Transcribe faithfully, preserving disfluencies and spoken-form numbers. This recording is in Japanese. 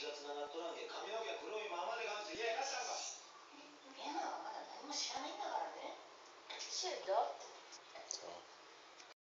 血がつながっとらんけん髪の毛は黒いままでがんって家帰ったんか。 宮川はまだ何も知らないんだからね。 知るだ